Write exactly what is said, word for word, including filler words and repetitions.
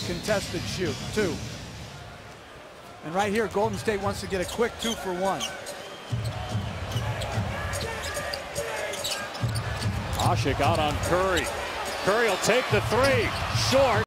contested shoot, two. And right here, Golden State wants to get a quick two for one. Asik out on Curry. Curry will take the three. Short.